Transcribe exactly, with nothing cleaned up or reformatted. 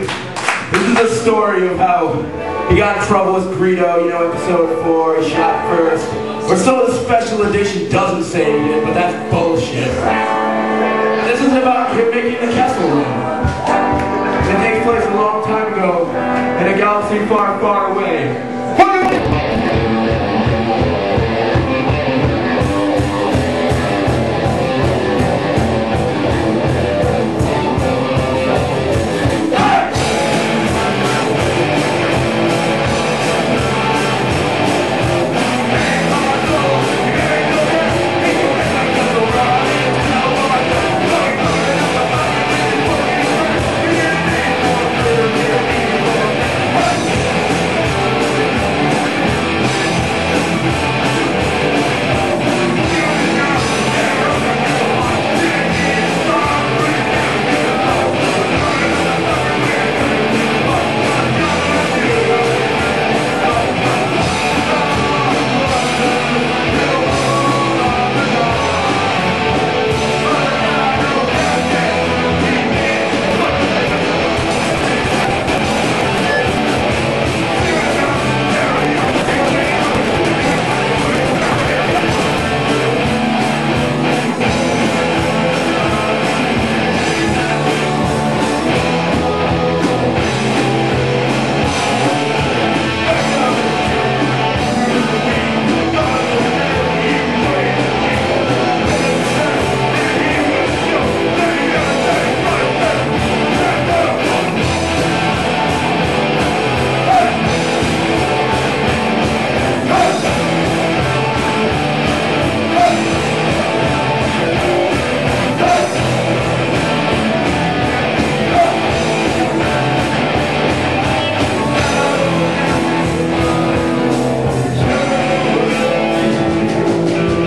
This is a story of how he got in trouble with Greedo, you know, episode four, he shot first. Or so the special edition doesn't say he did, but that's bullshit. This is about him making the Kessel Run. It takes place a long time ago in a galaxy far, far away.